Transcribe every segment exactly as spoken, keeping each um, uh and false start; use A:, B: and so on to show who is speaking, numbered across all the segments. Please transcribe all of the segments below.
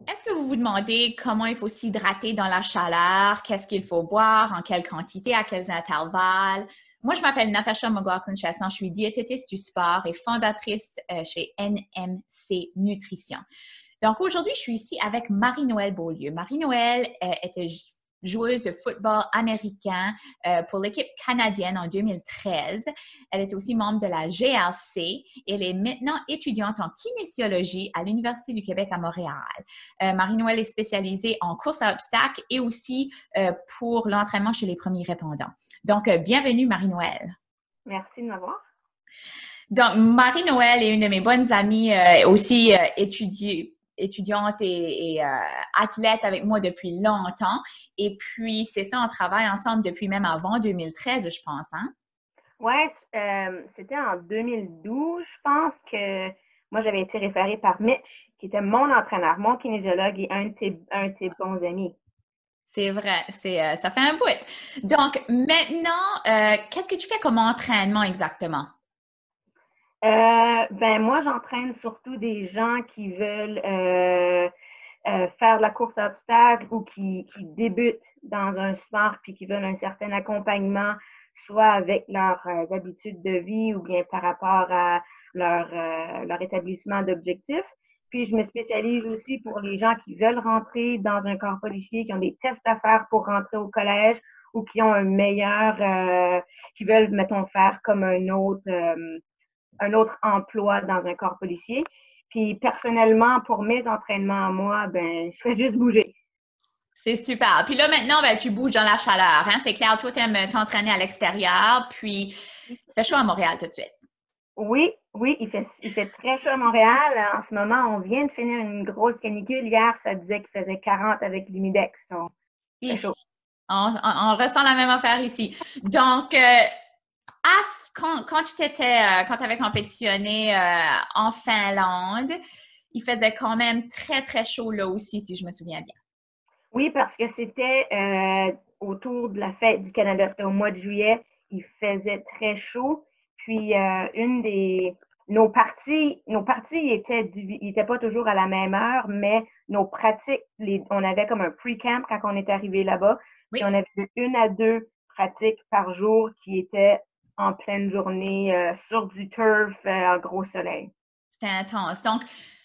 A: Est-ce que vous vous demandez comment il faut s'hydrater dans la chaleur? Qu'est-ce qu'il faut boire? En quelle quantité? À quels intervalles? Moi, je m'appelle Natasha McLaughlin-Chasson. Je suis diététiste du sport et fondatrice euh, chez N M C Nutrition. Donc, aujourd'hui, je suis ici avec Marie-Noëlle Beaulieu. Marie-Noëlle euh, était joueuse de football américain euh, pour l'équipe canadienne en deux mille treize. Elle était aussi membre de la G R C et elle est maintenant étudiante en kinésiologie à l'Université du Québec à Montréal. Euh, Marie-Noëlle est spécialisée en course à obstacles et aussi euh, pour l'entraînement chez les premiers répondants. Donc, euh, bienvenue Marie-Noëlle.
B: Merci de m'avoir.
A: Donc, Marie-Noëlle est une de mes bonnes amies, euh, aussi euh, étudie, étudiante et, et euh, athlète avec moi depuis longtemps. Et puis, c'est ça, on travaille ensemble depuis même avant deux mille treize, je pense, hein?
B: Ouais, euh, c'était en deux mille douze, je pense que moi j'avais été référée par Mitch, qui était mon entraîneur, mon kinésiologue et un de tes, un de tes bons amis.
A: C'est vrai, c'est, euh, ça fait un bout. Donc, maintenant, euh, qu'est-ce que tu fais comme entraînement exactement?
B: Euh, ben moi, j'entraîne surtout des gens qui veulent euh, euh, faire de la course à obstacles ou qui, qui débutent dans un sport puis qui veulent un certain accompagnement, soit avec leurs euh, habitudes de vie ou bien par rapport à leur, euh, leur établissement d'objectifs. Puis je me spécialise aussi pour les gens qui veulent rentrer dans un corps policier, qui ont des tests à faire pour rentrer au collège ou qui ont un meilleur, euh, qui veulent, mettons, faire comme un autre, euh, un autre emploi dans un corps policier. Puis personnellement, pour mes entraînements à moi, ben, je fais juste bouger.
A: C'est super. Puis là, maintenant, ben, tu bouges dans la chaleur, hein? C'est clair, toi, tu aimes t'entraîner à l'extérieur, puis il fait chaud à Montréal tout de suite.
B: Oui, oui, il fait, il fait très chaud à Montréal. En ce moment, on vient de finir une grosse canicule. Hier, ça disait qu'il faisait quarante avec l'humidex. So, il fait
A: Hi.
B: chaud.
A: On, on- on ressent la même affaire ici. Donc, euh, à- quand, quand tu t'étais, euh, quand tu avais compétitionné euh, en Finlande, il faisait quand même très, très chaud là aussi, si je me souviens bien.
B: Oui, parce que c'était euh, autour de la fête du Canada. C'était au mois de juillet. Il faisait très chaud. Puis, euh, une des... Nos parties, nos parties étaient, divi- étaient pas toujours à la même heure, mais nos pratiques, les, on avait comme un pre-camp quand on est arrivé là-bas. Puis, on
A: Oui,
B: avait de une à deux pratiques par jour qui étaient en pleine journée euh, sur du turf euh, en gros soleil.
A: c'était intense. Donc,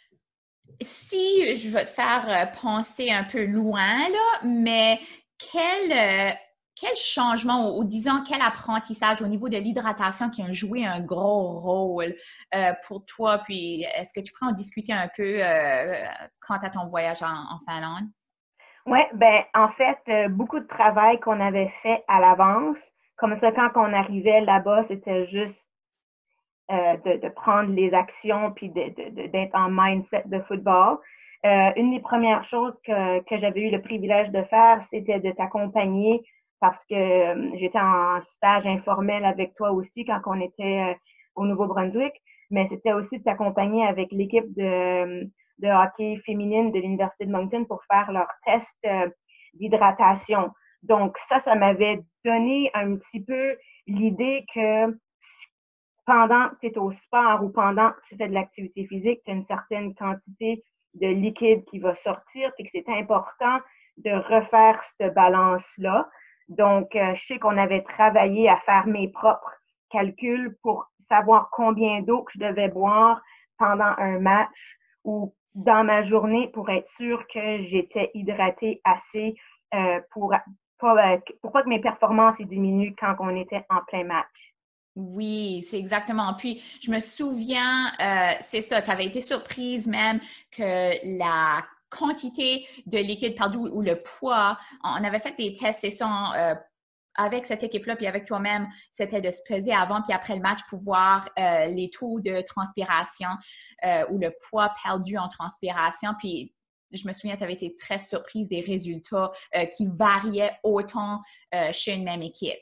A: si je vais te faire euh, penser un peu loin, là, mais quel, euh, quel changement ou, ou disons quel apprentissage au niveau de l'hydratation qui a joué un gros rôle euh, pour toi? Puis est-ce que tu pourrais en discuter un peu euh, quant à ton voyage en, en Finlande?
B: Oui, ben en fait, euh, beaucoup de travail qu'on avait fait à l'avance. Comme ça, quand on arrivait là-bas, c'était juste euh, de, de, prendre les actions puis d'être de, de, en mindset de football. Euh, une des premières choses que, que j'avais eu le privilège de faire, c'était de t'accompagner parce que euh, j'étais en stage informel avec toi aussi quand on était euh, au Nouveau-Brunswick, mais c'était aussi de t'accompagner avec l'équipe de, de hockey féminine de l'Université de Moncton pour faire leur test euh, d'hydratation. Donc ça, ça m'avait donné un petit peu l'idée que pendant que tu es au sport ou pendant que tu fais de l'activité physique, tu as une certaine quantité de liquide qui va sortir, puis que c'est important de refaire cette balance-là. Donc, euh, je sais qu'on avait travaillé à faire mes propres calculs pour savoir combien d'eau que je devais boire pendant un match ou dans ma journée pour être sûr que j'étais hydratée assez euh, pour, pour, pour pas que mes performances diminuent quand on était en plein match.
A: Oui, c'est exactement. Puis, je me souviens, euh, c'est ça, tu avais été surprise même que la quantité de liquide perdu ou le poids, on avait fait des tests, c'est ça, euh, avec cette équipe-là, puis avec toi-même, c'était de se peser avant, puis après le match, pour voir euh, les taux de transpiration euh, ou le poids perdu en transpiration. Puis, je me souviens, tu avais été très surprise des résultats euh, qui variaient autant euh, chez une même équipe.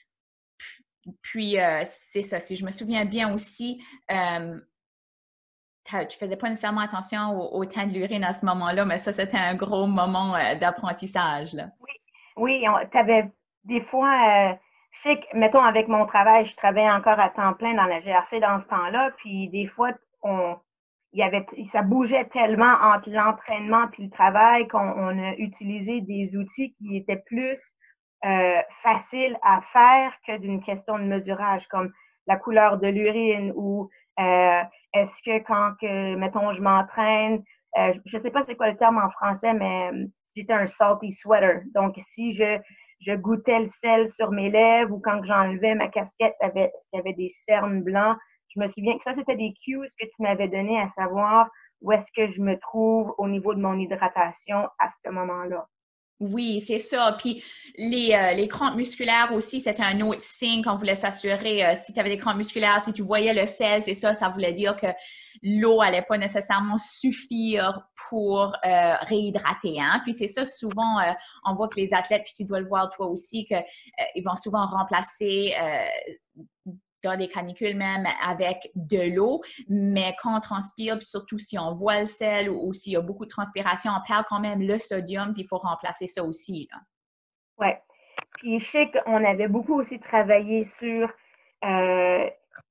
A: Puis, euh, c'est ça. Si je me souviens bien aussi, euh, tu faisais pas nécessairement attention au, au teint de l'urine à ce moment-là, mais ça, c'était un gros moment euh, d'apprentissage, là.
B: Oui, oui, tu avais des fois, euh, je sais que, mettons, avec mon travail, je travaillais encore à temps plein dans la G R C dans ce temps-là, puis des fois, on, il y avait, ça bougeait tellement entre l'entraînement puis le travail qu'on on a utilisé des outils qui étaient plus euh, faciles à faire que d'une question de mesurage, comme la couleur de l'urine ou euh, est-ce que quand, que, mettons, je m'entraîne, euh, je ne sais pas c'est quoi le terme en français, mais c'était un salty sweater. Donc, si je, je goûtais le sel sur mes lèvres ou quand j'enlevais ma casquette, est-ce qu'il y avait des cernes blancs. Je me souviens que ça, c'était des cues que tu m'avais donné à savoir où est-ce que je me trouve au niveau de mon hydratation à ce moment-là.
A: Oui, c'est ça. Puis les, euh, les crampes musculaires aussi, c'était un autre signe qu'on voulait s'assurer. Euh, si tu avais des crampes musculaires, si tu voyais le sel, c'est ça, ça voulait dire que l'eau allait pas nécessairement suffire pour euh, réhydrater. Hein? Puis c'est ça, souvent, euh, on voit que les athlètes, puis tu dois le voir toi aussi, qu'ils euh, vont souvent remplacer euh, dans des canicules même avec de l'eau, mais quand on transpire, puis surtout si on voit le sel ou, ou s'il y a beaucoup de transpiration, on perd quand même le sodium, puis il faut remplacer ça aussi.
B: Oui. Puis je sais qu'on avait beaucoup aussi travaillé sur euh,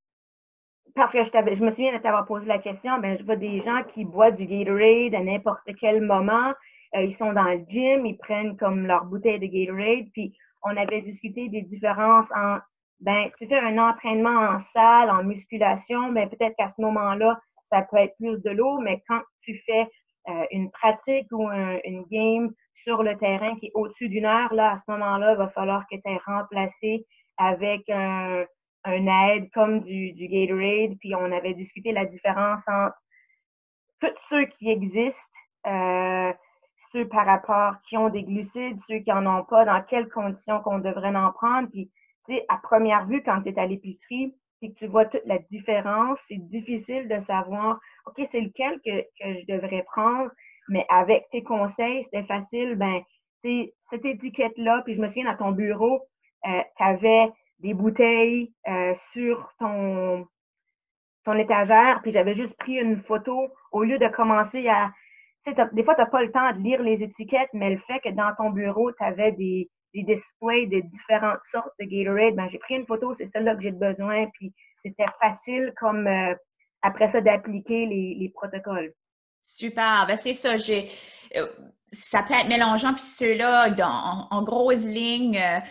B: parce que je, je me souviens de t'avoir posé la question, ben je vois des gens qui boivent du Gatorade à n'importe quel moment. Euh, ils sont dans le gym, ils prennent comme leur bouteille de Gatorade, puis on avait discuté des différences en ben, tu fais un entraînement en salle, en musculation, ben peut-être qu'à ce moment-là, ça peut être plus de l'eau, mais quand tu fais euh, une pratique ou un, une game sur le terrain qui est au-dessus d'une heure, là, à ce moment-là, il va falloir que tu aies remplacé avec un, un aide comme du, du Gatorade, puis on avait discuté la différence entre tous ceux qui existent, euh, ceux par rapport qui ont des glucides, ceux qui en ont pas, dans quelles conditions qu'on devrait en prendre. Puis, tu sais, à première vue, quand tu es à l'épicerie et que tu vois toute la différence, c'est difficile de savoir, OK, c'est lequel que, que je devrais prendre, mais avec tes conseils, c'était facile, ben, tu sais, cette étiquette-là, puis je me souviens, dans ton bureau, euh, tu avais des bouteilles euh, sur ton, ton étagère, puis j'avais juste pris une photo au lieu de commencer à. Tu sais, des fois, tu n'as pas le temps de lire les étiquettes, mais le fait que dans ton bureau, tu avais des, des displays de différentes sortes de Gatorade, ben, j'ai pris une photo, c'est celle-là que j'ai besoin, puis c'était facile comme euh, après ça d'appliquer les, les protocoles.
A: Super, ben c'est ça, j'ai euh, ça peut être mélangeant, puis ceux-là, en, en grosses lignes, euh,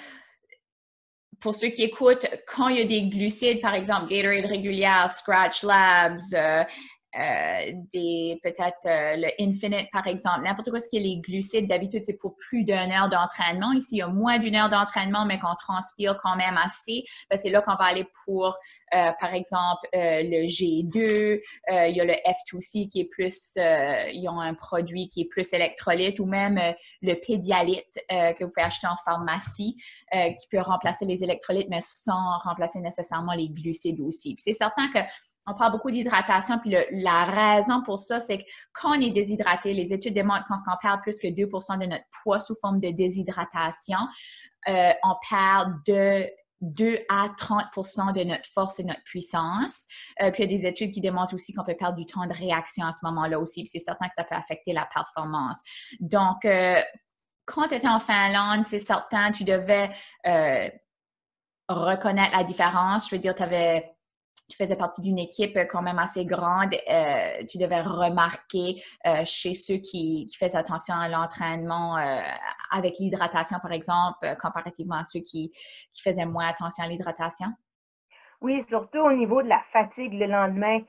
A: pour ceux qui écoutent, quand il y a des glucides, par exemple, Gatorade régulière, Scratch Labs, euh, euh, des peut-être euh, le Infinite, par exemple, n'importe quoi ce qui est les glucides, d'habitude, c'est pour plus d'une heure d'entraînement. Ici, il y a moins d'une heure d'entraînement, mais qu'on transpire quand même assez. Ben, c'est là qu'on va aller pour, euh, par exemple, euh, le G deux. Euh, il y a le F deux C qui est plus, euh, ils ont un produit qui est plus électrolyte, ou même euh, le Pédialyte euh, que vous pouvez acheter en pharmacie, euh, qui peut remplacer les électrolytes, mais sans remplacer nécessairement les glucides aussi. Puis c'est certain que on parle beaucoup d'hydratation, puis le, la raison pour ça, c'est que quand on est déshydraté, les études démontrent qu'on perd plus que deux pour cent de notre poids sous forme de déshydratation. Euh, on perd de deux à trente pour cent de notre force et notre puissance. Euh, puis il y a des études qui démontrent aussi qu'on peut perdre du temps de réaction à ce moment-là aussi. Puis c'est certain que ça peut affecter la performance. Donc, euh, quand tu étais en Finlande, c'est certain, tu devais euh, reconnaître la différence. Je veux dire, tu avais tu faisais partie d'une équipe quand même assez grande, euh, tu devais remarquer euh, chez ceux qui, qui faisaient attention à l'entraînement euh, avec l'hydratation, par exemple, euh, comparativement à ceux qui, qui faisaient moins attention à l'hydratation?
B: Oui, surtout au niveau de la fatigue le lendemain.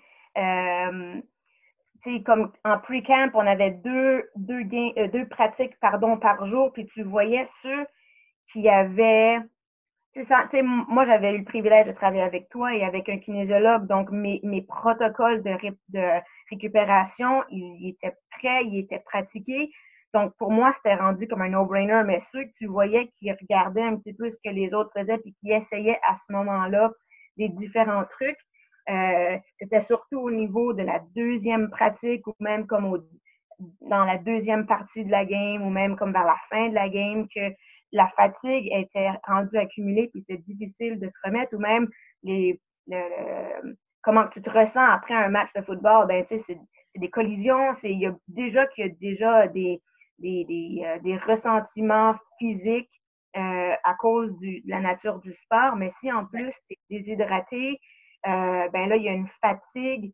B: Euh, tu sais, comme en pre-camp, on avait deux, deux, gains, euh, deux pratiques pardon, par jour, puis tu voyais ceux qui avaient c'est ça. Tu sais, moi, j'avais eu le privilège de travailler avec toi et avec un kinésiologue. Donc, mes, mes protocoles de, ré, de récupération, ils, ils étaient prêts, ils étaient pratiqués. Donc, pour moi, c'était rendu comme un no-brainer. Mais ceux que tu voyais qui regardaient un petit peu ce que les autres faisaient puis qui essayaient à ce moment-là des différents trucs, euh, c'était surtout au niveau de la deuxième pratique ou même comme au, dans la deuxième partie de la game ou même comme vers la fin de la game que la fatigue était rendue accumulée puis c'était difficile de se remettre ou même les, le, le, comment tu te ressens après un match de football, ben tu sais, c'est, c'est des collisions, c'est, il y a déjà qu'il y a déjà des, des, des, euh, des ressentiments physiques euh, à cause du, de la nature du sport, mais si en plus tu es déshydraté, euh, ben là, il y a une fatigue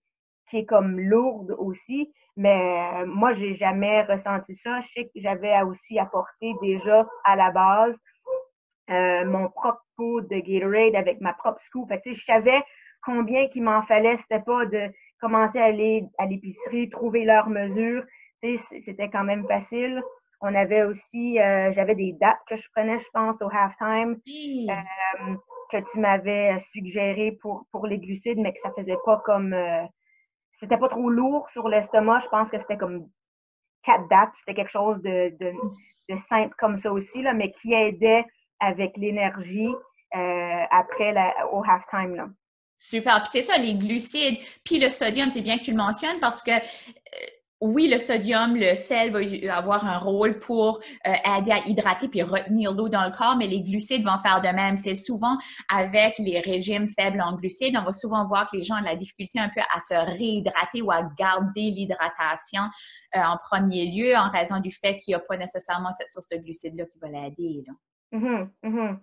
B: qui est comme lourde aussi. Mais euh, moi, j'ai jamais ressenti ça. Je sais que j'avais aussi apporté déjà à la base euh, mon propre pot de Gatorade avec ma propre scoop. Fait que, je savais combien qu'il m'en fallait. C'était pas de commencer à aller à l'épicerie, trouver leurs mesures. C'était quand même facile. On avait aussi, euh, j'avais des dates que je prenais, je pense, au halftime,
A: Oui.
B: euh, que tu m'avais suggéré pour, pour les glucides, mais que ça faisait pas comme... Euh, c'était pas trop lourd sur l'estomac. Je pense que c'était comme quatre dates. C'était quelque chose de, de, de simple comme ça aussi, là, mais qui aidait avec l'énergie euh, après la, au halftime, là.
A: Super. Puis c'est ça, les glucides, puis le sodium, c'est bien que tu le mentionnes parce que euh, oui, le sodium, le sel va avoir un rôle pour euh, aider à hydrater puis retenir l'eau dans le corps, mais les glucides vont faire de même. C'est souvent avec les régimes faibles en glucides, on va souvent voir que les gens ont de la difficulté un peu à se réhydrater ou à garder l'hydratation euh, en premier lieu en raison du fait qu'il n'y a pas nécessairement cette source de glucides-là qui va l'aider.
B: Mm-hmm, mm-hmm.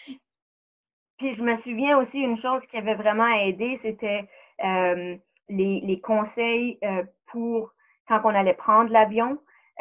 B: Puis je me souviens aussi une chose qui avait vraiment aidé, c'était euh, les, les conseils euh, pour quand on allait prendre l'avion.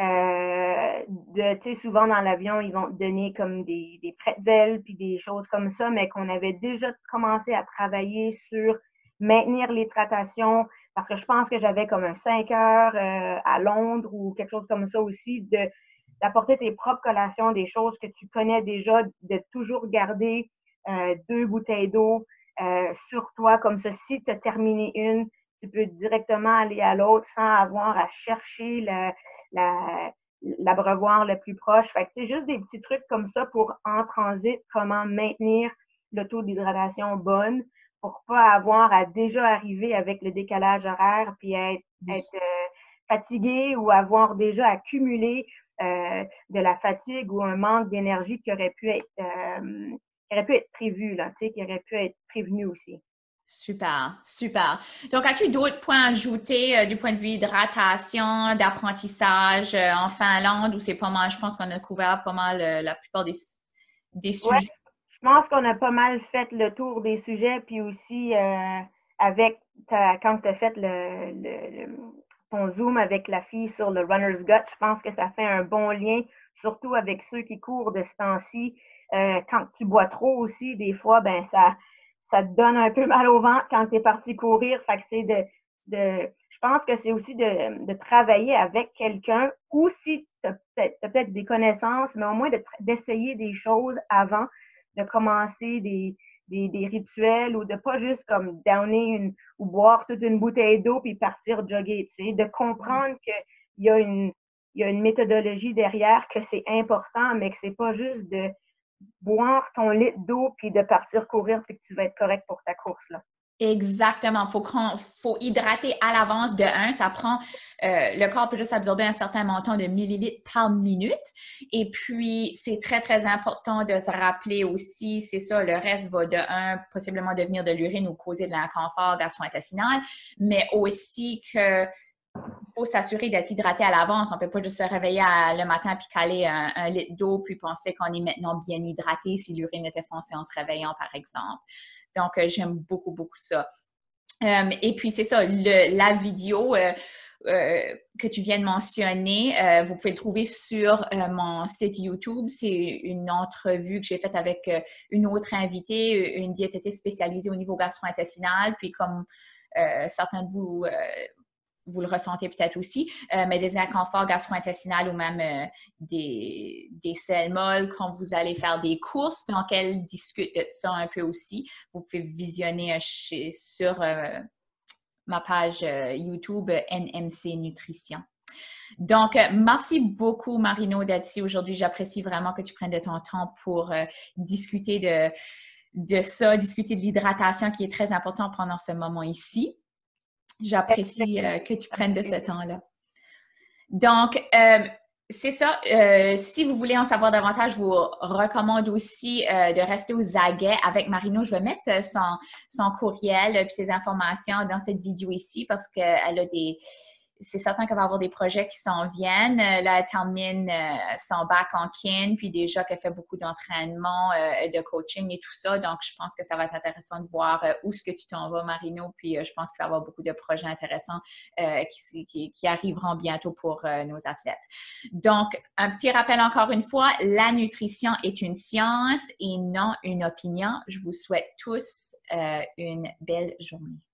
B: Euh, de, tu sais, souvent dans l'avion, ils vont te donner comme des, des pretzels puis des choses comme ça, mais qu'on avait déjà commencé à travailler sur maintenir l'hydratation, parce que je pense que j'avais comme un cinq heures euh, à Londres ou quelque chose comme ça aussi, de d'apporter tes propres collations, des choses que tu connais déjà, de toujours garder euh, deux bouteilles d'eau euh, sur toi, comme ça, si tu as terminé une, tu peux directement aller à l'autre sans avoir à chercher la, la, l'abreuvoir le plus proche. Fait que, tu sais, juste des petits trucs comme ça pour, en transit, comment maintenir le taux d'hydratation bonne pour pas avoir à déjà arriver avec le décalage horaire puis être, être euh, fatigué ou avoir déjà accumulé euh, de la fatigue ou un manque d'énergie qui aurait pu être euh, qui aurait pu être prévu, là, tu sais, qui aurait pu être prévenu aussi.
A: Super, super. Donc, as-tu d'autres points à ajouter euh, du point de vue hydratation, d'apprentissage euh, en Finlande ou c'est pas mal, je pense qu'on a couvert pas mal euh, la plupart des, des
B: Ouais,
A: sujets?
B: je pense qu'on a pas mal fait le tour des sujets, puis aussi euh, avec ta, quand tu as fait le, le, le, ton Zoom avec la fille sur le runner's gut, je pense que ça fait un bon lien, surtout avec ceux qui courent de ce temps-ci. Euh, quand tu bois trop aussi, des fois, ben ça, ça te donne un peu mal au ventre quand tu es parti courir. Fait que c'est de, de. Je pense que c'est aussi de, de travailler avec quelqu'un ou si tu as peut-être, peut-être des connaissances, mais au moins de, d'essayer des choses avant de commencer des, des, des rituels ou de pas juste comme downer une, ou boire toute une bouteille d'eau puis partir jogger, tu sais, de comprendre qu'il y a une, il y a une méthodologie derrière, que c'est important, mais que c'est pas juste de boire ton litre d'eau puis de partir courir puis que tu vas être correct pour ta course, là.
A: Exactement. Il faut, faut hydrater à l'avance de un. Ça prend, euh, le corps peut juste absorber un certain montant de millilitres par minute. Et puis, c'est très, très important de se rappeler aussi, c'est ça, le reste va de un, possiblement devenir de l'urine ou causer de l'inconfort gastro-intestinal, mais aussi que il faut s'assurer d'être hydraté à l'avance. On ne peut pas juste se réveiller à, le matin puis caler un, un litre d'eau puis penser qu'on est maintenant bien hydraté si l'urine était foncée en se réveillant, par exemple. Donc, euh, j'aime beaucoup, beaucoup ça. Euh, et puis, c'est ça, le, la vidéo euh, euh, que tu viens de mentionner, euh, vous pouvez le trouver sur euh, mon site YouTube. C'est une entrevue que j'ai faite avec euh, une autre invitée, une diététiste spécialisée au niveau gastro-intestinal. Puis, comme euh, certains de vous... Euh, vous le ressentez peut-être aussi, euh, mais des inconforts gastro-intestinaux ou même euh, des, des selles molles quand vous allez faire des courses, donc elle discute de ça un peu aussi. Vous pouvez visionner euh, chez, sur euh, ma page euh, YouTube N M C Nutrition. Donc, euh, merci beaucoup, Marino, d'être ici aujourd'hui. J'apprécie vraiment que tu prennes de ton temps pour euh, discuter de, de ça, discuter de l'hydratation qui est très important pendant ce moment ici. J'apprécie euh, que tu prennes de ce temps-là. Donc, euh, c'est ça. Euh, si vous voulez en savoir davantage, je vous recommande aussi euh, de rester aux aguets avec Marino. Je vais mettre son, son courriel et ses informations dans cette vidéo ici parce qu'elle a des, c'est certain qu'elle va avoir des projets qui s'en viennent. Euh, là, elle termine euh, son bac en kin, puis déjà qu'elle fait beaucoup d'entraînement, euh, de coaching et tout ça. Donc, je pense que ça va être intéressant de voir euh, où est-ce que tu t'en vas, Marino. Puis, euh, je pense qu'il va y avoir beaucoup de projets intéressants euh, qui, qui, qui arriveront bientôt pour euh, nos athlètes. Donc, un petit rappel encore une fois, la nutrition est une science et non une opinion. Je vous souhaite tous euh, une belle journée.